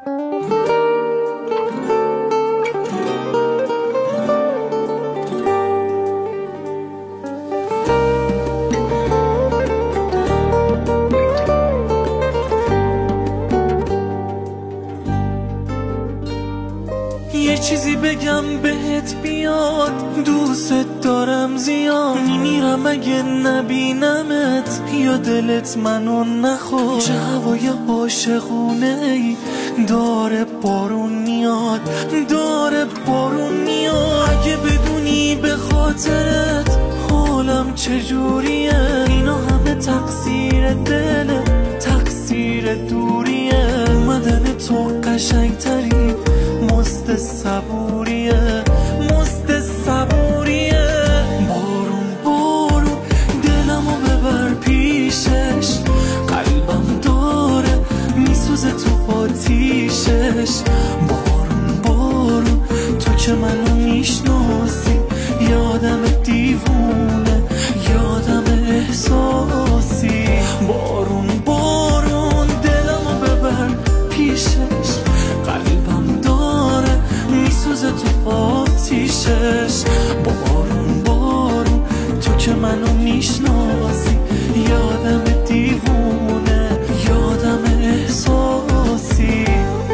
یه چیزی بگم بهت بیاد، دوست دارم زیاد، میمیرم اگه نبینمت یا دلت منو نخواد. چه هوای عاشقونه ای، داره بارون میاد، داره بارون میاد. اگه بدونی به خاطرت حالم چجوریه، اینا همه تقصیر دله، تقصیر دوریه. اومدن تو قشنگتری مست صبوریه، مست صبوریه. بارون بارون دلمو ببر پیشش، قلبم داره میسوزه تو آتیشش. بارون بارون تو که منو میشناسی، یادم دیوونه، یادم احساسی. بارون بارون دلمو ببر پیشش، قلبم داره میسوزه تو آتیشش. بارون بارون تو که منو میشناسی، یادم دیوونه، یادم احساسی.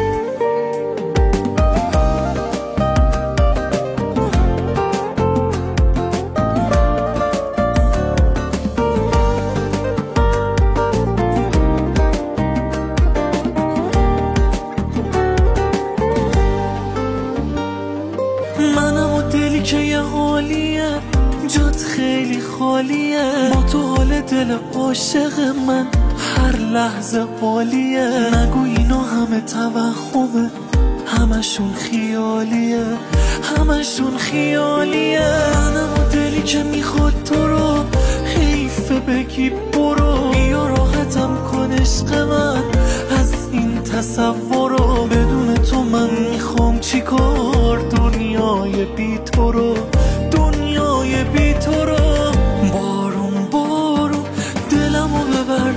منم و دلی که یه حالیه، جات خیلی خالیه. با تو حال دل عاشق من هر لحظه عالیه. نگو اینا همه توهمه، همشون خیالیه، همشون خیالیه. منم و دلی که میخواد تو رو، حیفه بگی برو، بیا راحتم کن عشق من از این تصورو. بدون تو من میخوام چیکار، دنیای بی تو رو، دنیای بی تو رو. بارون بارون دلمو ببر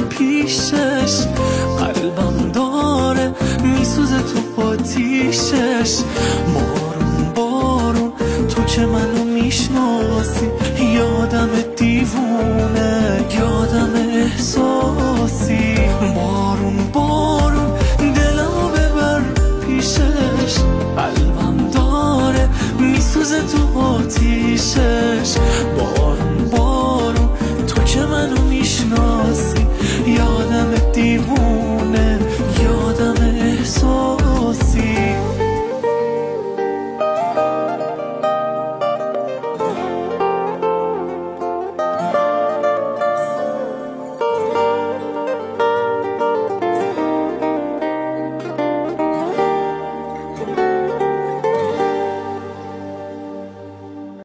پیشش، قلبم داره میسوزه تو آتیشش.